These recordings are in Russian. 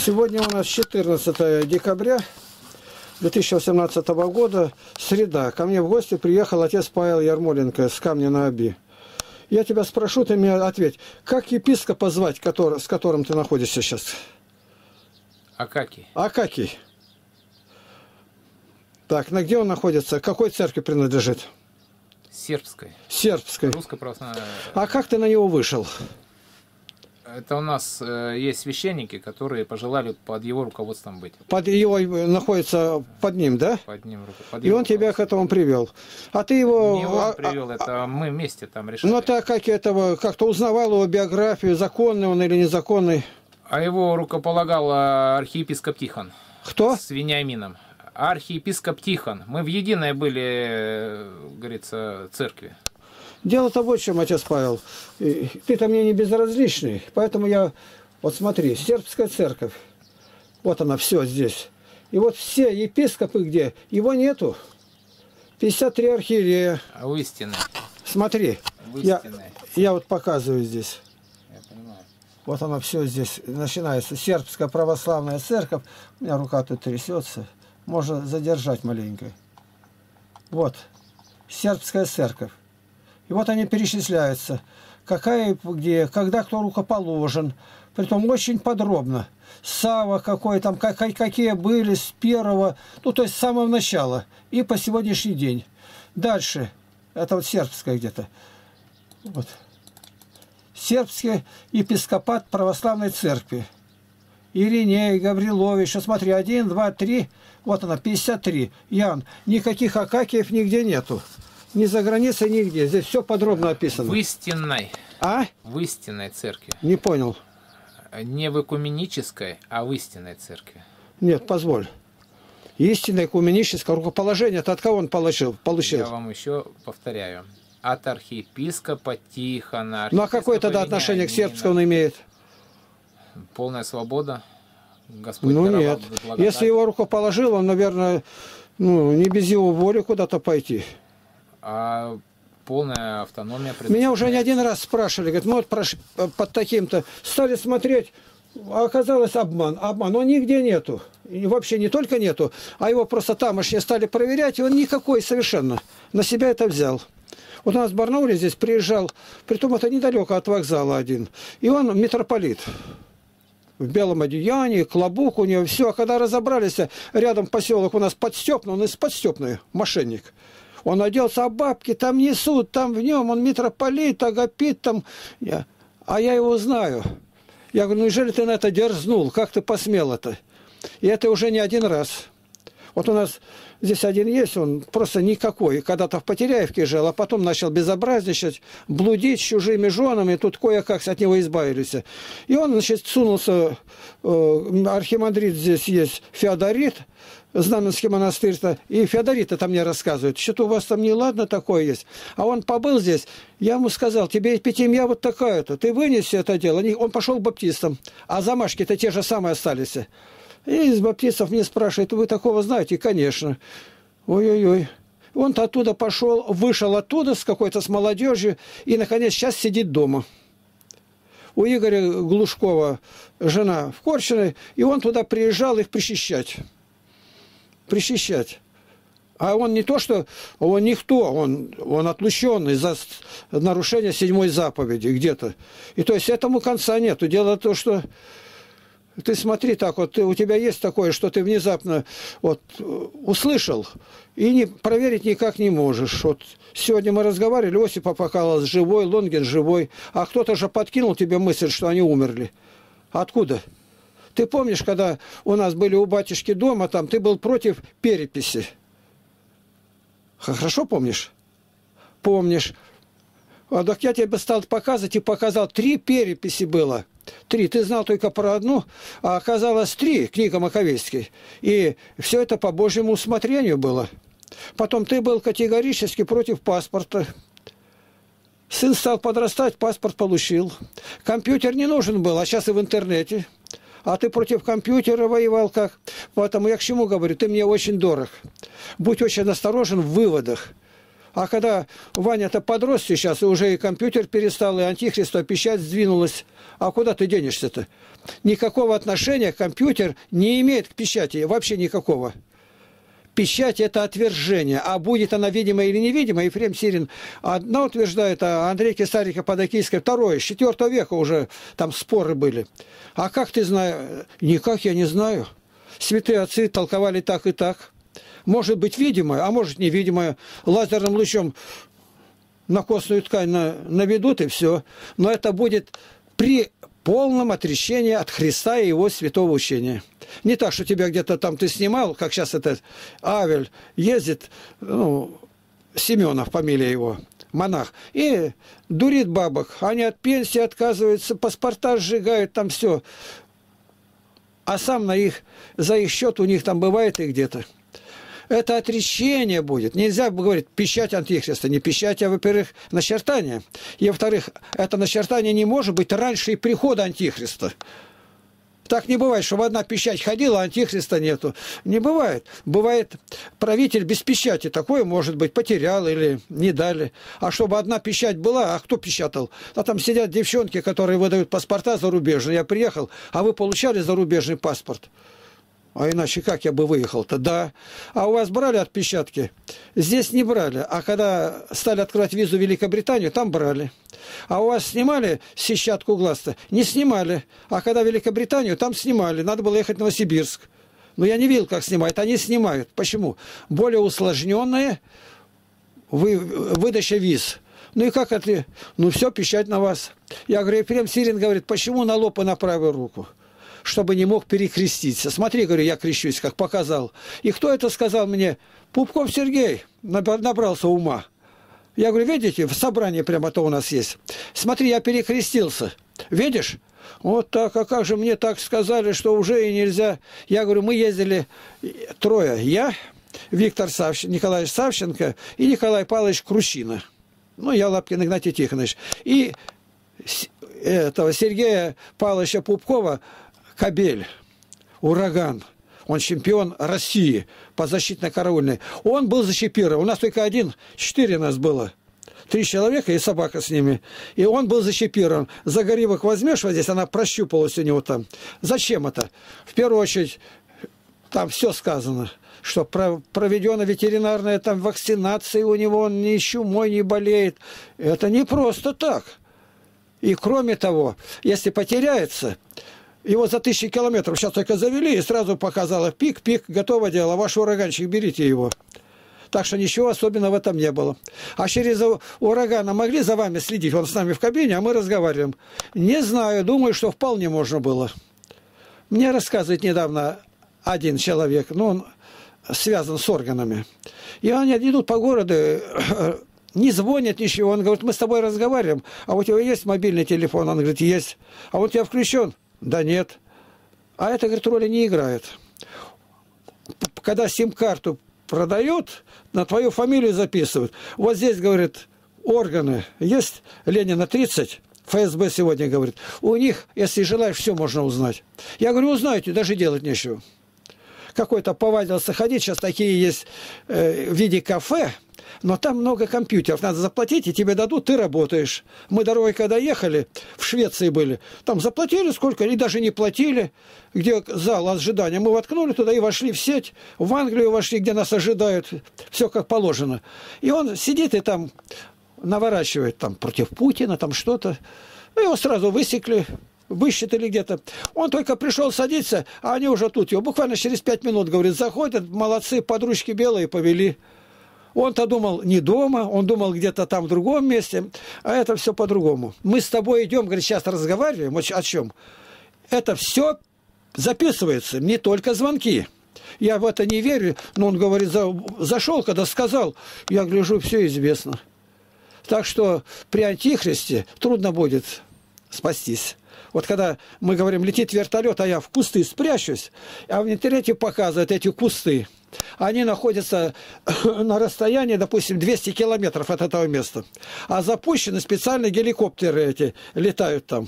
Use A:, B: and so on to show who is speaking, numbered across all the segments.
A: Сегодня у нас 14 декабря 2018 года, среда. Ко мне в гости приехал отец Павел Ярмоленко с Камня-на-Оби. Я тебя спрошу, ты мне ответь, как епископа звать, с которым ты находишься сейчас?
B: Акакий.
A: Акакий. Так, на где он находится? К какой церкви принадлежит?
B: Сербской.
A: Сербской.
B: Русская православная.
A: А как ты на него вышел?
B: Это у нас есть священники, которые пожелали под его руководством быть.
A: Под его находится под ним, да?
B: Под ним,
A: И он тебя к этому привел. А ты его...
B: Не он привел, это мы вместе там решили.
A: Ну, так как этого, как-то узнавал его биографию, законный он или незаконный?
B: А его рукополагал архиепископ Тихон.
A: Кто?
B: С Вениамином. Архиепископ Тихон. Мы в единой были, говорится, церкви.
A: Дело-то вот в чем, отец Павел. Ты-то мне не безразличный, поэтому я... Вот смотри, сербская церковь. Вот она, все здесь. И вот все епископы где? Его нету. 53 архиерея.
B: А у истины.
A: Смотри, я вот показываю здесь.
B: Я понимаю.
A: Вот оно все здесь начинается. Сербская православная церковь. У меня рука тут трясется. Можно задержать маленько. Вот. Сербская церковь. И вот они перечисляются. Какая, где, когда кто рукоположен. Притом очень подробно. Сава какой там, какие были с первого, ну то есть с самого начала. И по сегодняшний день. Дальше. Это вот сербская где-то. Вот. Сербский епископат православной церкви. Ириней, Гаврилович. Смотри, 1, 2, 3. Вот она, 53. Ян, никаких Акакиев нигде нету. Ни за границей, нигде. Здесь все подробно описано.
B: В истинной.
A: А?
B: В истинной церкви.
A: Не понял.
B: Не в экуменической, а в истинной церкви.
A: Нет, позволь. Истинное экуменическое рукоположение, это от кого он получил?
B: Я вам еще повторяю. От архиепископа Тихона.
A: Ну а какое тогда отношение к сербскому он имеет?
B: Полная свобода. Господь
A: ну нет. Если его рукоположил, он, наверное, ну, не без его воли куда-то пойти.
B: А полная автономия.
A: Меня уже не один раз спрашивали, говорят, мы вот под таким-то стали смотреть, а оказалось обман. Обман, он нигде нету. И вообще не только нету, а его просто тамошние стали проверять, и он никакой совершенно на себя это взял. Вот у нас в Барнауле здесь приезжал, притом это недалеко от вокзала один, и он митрополит. В белом одеянии, клобук у него, все. А когда разобрались, рядом поселок у нас Подстепный, он из Подстепной, мошенник. Он оделся, а бабки там несут, там в нем, он митрополит, агапит там. А я его знаю. Я говорю, ну неужели ты на это дерзнул? Как ты посмел это? И это уже не один раз. Вот у нас здесь один есть, он просто никакой. Когда-то в Потеряевке жил, а потом начал безобразничать, блудить с чужими женами, тут кое-как от него избавились. И он, значит, сунулся, архимандрит здесь есть, Феодорит, Знаменский монастырь, и Феодорита там мне рассказывают, что-то у вас там неладно такое есть. А он побыл здесь, я ему сказал, тебе эпитемия вот такая-то, ты вынеси это дело. Он пошел к баптистам, а замашки-то те же самые остались. И из баптистов мне спрашивают, вы такого знаете? Конечно. Ой-ой-ой. Он-то оттуда пошел, вышел оттуда с какой-то с молодежью, и, наконец, сейчас сидит дома. У Игоря Глушкова жена в Корчиной, и он туда приезжал их причащать. Причащать. А он не то, что... Он никто, он отлученный за нарушение 7-й заповеди где-то. И то есть этому конца нету. Дело в том, что... Ты смотри так, вот у тебя есть такое, что ты внезапно вот, услышал и не, проверить никак не можешь. Вот сегодня мы разговаривали, Осип Апокалос живой, Лонгин живой, а кто-то же подкинул тебе мысль, что они умерли. Откуда? Ты помнишь, когда у нас были у батюшки дома, там ты был против переписи? Хорошо помнишь? Помнишь. А так я тебе стал показывать и показал, 3 переписи было. 3. Ты знал только про одну, а оказалось 3, книга Маковейской. И все это по Божьему усмотрению было. Потом ты был категорически против паспорта. Сын стал подрастать, паспорт получил. Компьютер не нужен был, а сейчас и в интернете. А ты против компьютера воевал как? Поэтому я к чему говорю? Ты мне очень дорог. Будь очень осторожен в выводах. А когда Ваня-то подрос сейчас, и уже и компьютер перестал, и антихриста печать сдвинулась, а куда ты денешься-то? Никакого отношения компьютер не имеет к печати, вообще никакого. Печать – это отвержение, а будет она видимая или невидимая, Ефрем Сирин одна утверждает, а Андрей Кисарика-Подокийская второе, с 4 века уже там споры были. А как ты знаешь? Никак я не знаю. Святые отцы толковали так и так. Может быть видимая, а может невидимая. Лазерным лучом на костную ткань наведут и все. Но это будет при полном отречении от Христа и его святого учения. Не так, что тебя где-то там ты снимал, как сейчас этот Авель ездит, ну, Семенов, фамилия его, монах, и дурит бабок. Они от пенсии отказываются, паспорта сжигают, там все. А сам за их счет у них там бывает и где-то. Это отречение будет. Нельзя говорить печать антихриста. Не печать, а, во-первых, начертание. И, во-вторых, это начертание не может быть раньше и прихода антихриста. Так не бывает, чтобы одна печать ходила, а антихриста нету. Не бывает. Бывает правитель без печати. Такое, может быть, потерял или не дали. А чтобы одна печать была, а кто печатал? А там сидят девчонки, которые выдают паспорта зарубежные. Я приехал, а вы получали зарубежный паспорт? А иначе как я бы выехал-то? Да. А у вас брали отпечатки? Здесь не брали. А когда стали открывать визу в Великобританию, там брали. А у вас снимали сетчатку глаз-то? Не снимали. А когда в Великобританию, там снимали. Надо было ехать в Новосибирск. Но я не видел, как снимают. Они снимают. Почему? Более усложненная выдача виз. Ну и как это? Ну все, печать на вас. Я говорю, Ефрем Сирин говорит, почему на лоб и на правую руку? Чтобы не мог перекреститься. Смотри, говорю, я крещусь, как показал. И кто это сказал мне? Пупков Сергей набрался ума. Я говорю, видите, в собрании прямо-то у нас есть. Смотри, я перекрестился. Видишь? Вот так, а как же мне так сказали, что уже и нельзя. Я говорю, мы ездили трое. Я, Виктор Николаевич Савченко и Николай Павлович Крущина. Ну, я Лапкин Игнатий Тихонович. И этого Сергея Павловича Пупкова Кобель, Ураган, он чемпион России по защитно-караульной. Он был зачипирован. У нас только 4 нас было. 3 человека и собака с ними. И он был зачипирован. Загривок возьмешь вот здесь, она прощупалась у него там. Зачем это? В первую очередь, там все сказано, что проведена ветеринарная там вакцинация у него, он ни чумой не болеет. Это не просто так. И кроме того, если потеряется... Его за 1000 километров сейчас только завели и сразу показало пик, готово дело. Ваш ураганчик, берите его. Так что ничего особенного в этом не было. А через урагана могли за вами следить? Он с нами в кабине, а мы разговариваем. Не знаю, думаю, что вполне можно было. Мне рассказывает недавно один человек, ну, он связан с органами. И они идут по городу, не звонят ничего. Он говорит, мы с тобой разговариваем, а у тебя есть мобильный телефон? Он говорит, есть. А он у тебя включен? Да нет. А это, говорит, роли не играет. Когда сим-карту продают, на твою фамилию записывают. Вот здесь, говорит, органы есть, Ленина 30, ФСБ сегодня говорит. У них, если желаешь, все можно узнать. Я говорю, узнаете, даже делать нечего. Какой-то повадился ходить, сейчас такие есть в виде кафе, но там много компьютеров, надо заплатить, и тебе дадут, ты работаешь. Мы дорогой, когда ехали, в Швеции были, там заплатили сколько, и даже не платили, где зал ожидания. Мы воткнули туда и вошли в сеть, в Англию вошли, где нас ожидают, все как положено. И он сидит и там наворачивает там, против Путина, там что-то. Его сразу высекли, высчитали где-то. Он только пришел садиться, а они уже тут его. Буквально через 5 минут, говорит, заходят, молодцы, подружки белые, повели. Он-то думал не дома, он думал где-то там в другом месте, а это все по-другому. Мы с тобой идем, говорит, сейчас разговариваем, о чем? Это все записывается, не только звонки. Я в это не верю, но он говорит, зашел, когда сказал, я гляжу, все известно. Так что при антихристе трудно будет спастись. Вот когда мы говорим, летит вертолет, а я в кусты спрячусь, а в интернете показывают эти кусты. Они находятся на расстоянии, допустим, 200 километров от этого места. А запущены специальные геликоптеры эти, летают там.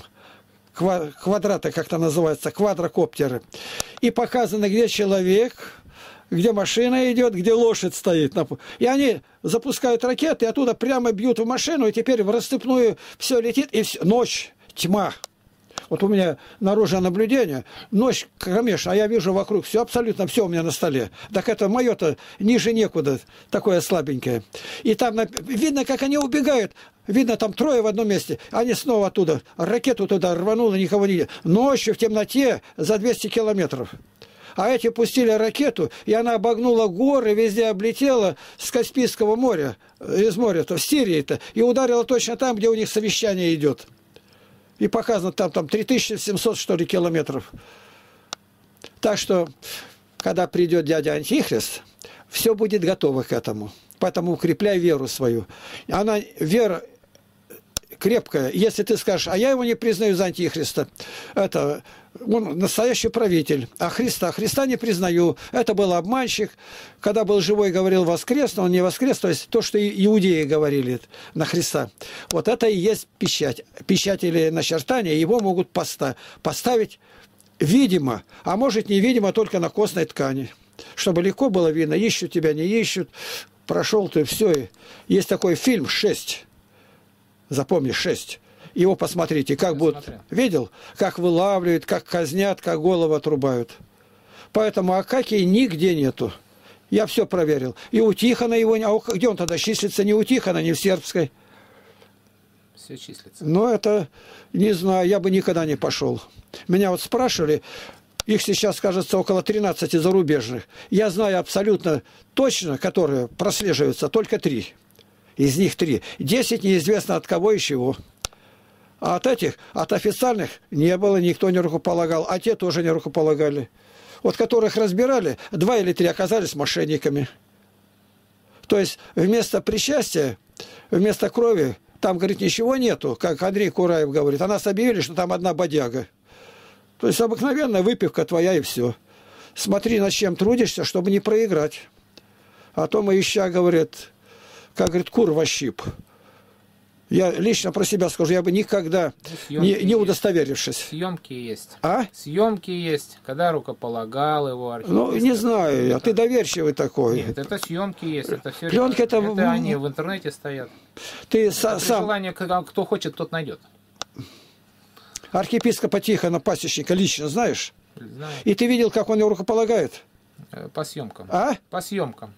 A: Квадраты, как-то называется, квадрокоптеры. И показано, где человек, где машина идет, где лошадь стоит. И они запускают ракеты, и оттуда прямо бьют в машину, и теперь в расступную все летит, и все. Ночь, тьма. Вот у меня наружное наблюдение, ночь кромешная, а я вижу вокруг все, абсолютно все у меня на столе. Так это мое-то ниже некуда, такое слабенькое. И там видно, как они убегают. Видно, там трое в одном месте. Они снова оттуда. Ракету туда рвануло, никого не видно. Ночью в темноте за 200 километров. А эти пустили ракету, и она обогнула горы, везде облетела с Каспийского моря, из моря-то, в Сирии-то, и ударила точно там, где у них совещание идет. И показано там 3700, что ли, километров. Так что, когда придет дядя Антихрист, все будет готово к этому. Поэтому укрепляй веру свою. Она, вера крепкая. Если ты скажешь, а я его не признаю за Антихриста, это он настоящий правитель. А Христа не признаю. Это был обманщик. Когда был живой, говорил воскрес, но он не воскрес. То есть то, что иудеи говорили на Христа. Вот это и есть печать. Печать или начертание. Его могут поставить видимо, а может невидимо только на костной ткани. Чтобы легко было видно, ищут тебя, не ищут. Прошел ты, все. Есть такой фильм «6». Запомни, 6. Его посмотрите, как будут. Видел? Как вылавливают, как казнят, как голову отрубают. Поэтому Акакии нигде нету. Я все проверил. И у Тихона его... А где он тогда числится? Не у Тихона, не в Сербской.
B: Все числится.
A: Но это, не знаю, я бы никогда не пошел. Меня вот спрашивали, их сейчас, кажется, около 13 зарубежных. Я знаю абсолютно точно, которые прослеживаются, только 3. Из них 3. 10 неизвестно от кого и чего. А от этих, от официальных не было, никто не рукополагал. А те тоже не рукополагали. Вот которых разбирали, 2 или 3 оказались мошенниками. То есть вместо причастия, вместо крови, там, говорит, ничего нету, как Андрей Кураев говорит. А нас объявили, что там одна бодяга. То есть обыкновенная выпивка твоя и все. Смотри, над чем трудишься, чтобы не проиграть. А то мы ища, говорит, как говорит, кур во щип. Я лично про себя скажу, я бы никогда, не удостоверившись.
B: Съемки есть.
A: А?
B: Съемки есть, когда рукополагал его архив.
A: Ну, не знаю, а ты доверчивый такой.
B: Нет, это съемки есть, это все.
A: Пленки это
B: они в интернете стоят.
A: Ты
B: сам. Желание, кто хочет, тот найдет.
A: Архиепископа Тихона, пасечника, лично знаешь?
B: Знаю.
A: И ты видел, как он его рукополагает?
B: По съемкам.
A: А?
B: По съемкам.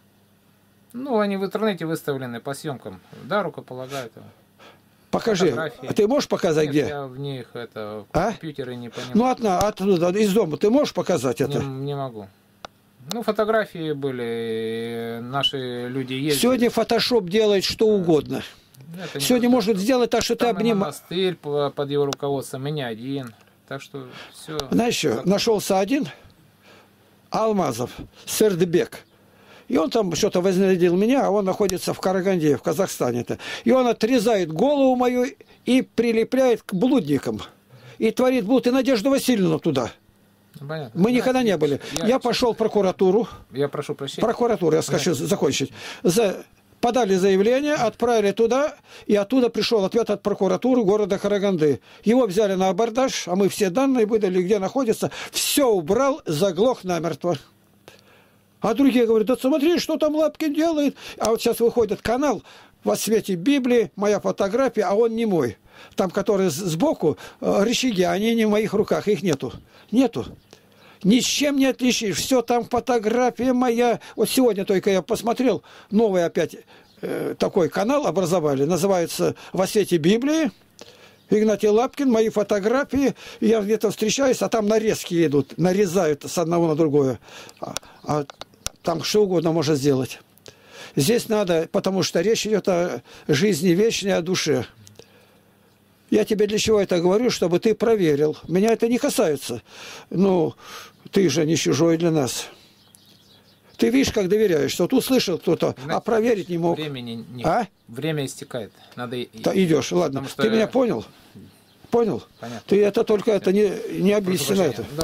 B: Ну, они в интернете выставлены по съемкам. Да, рукополагают.
A: Покажи.
B: Фотографии.
A: А ты можешь показать,
B: Нет,
A: где?
B: Я в них в компьютере не понимаю.
A: Ну, оттуда, из дома ты можешь показать это?
B: Не могу. Ну, фотографии были, наши люди ездили.
A: Сегодня фотошоп делает что угодно. Сегодня может сделать так, что ты обнимаешь.
B: Монастырь под его руководством, и не один. Так что все.
A: Знаешь что, нашелся один, Алмазов, Сердбек. И он там что-то вознарядил меня, а он находится в Караганде, в Казахстане-то. И он отрезает голову мою и прилепляет к блудникам. И творит блуд, и Надежду Васильевну туда.
B: Понятно.
A: Мы никогда не были. Я пошел в прокуратуру.
B: Я прошу прощения.
A: Прокуратуру, я хочу закончить. Подали заявление, отправили туда, и оттуда пришел ответ от прокуратуры города Караганды. Его взяли на абордаж, а мы все данные выдали, где находится. Все убрал, заглох намертво. А другие говорят, да смотри, что там Лапкин делает. А вот сейчас выходит канал во свете Библии, моя фотография, а он не мой. Там, которые сбоку, рычаги, они не в моих руках, их нету. Нету. Ни с чем не отличишь. Все там фотография моя. Вот сегодня только я посмотрел, новый опять такой канал образовали. Называется «Во свете Библии». Игнатий Лапкин, мои фотографии. Я где-то встречаюсь, а там нарезки идут. Нарезают с одного на другое. А там что угодно можно сделать. Здесь надо, потому что речь идет о жизни вечной, о душе. Я тебе для чего это говорю, чтобы ты проверил. Меня это не касается. Ну, ты же не чужой для нас. Ты видишь, как доверяешь. Вот услышал кто-то, а проверить не мог.
B: Времени нет.
A: А?
B: Время истекает. Надо
A: идешь, ладно. Ты меня понял? Понял?
B: Понятно.
A: Ты это только это не объясни на это.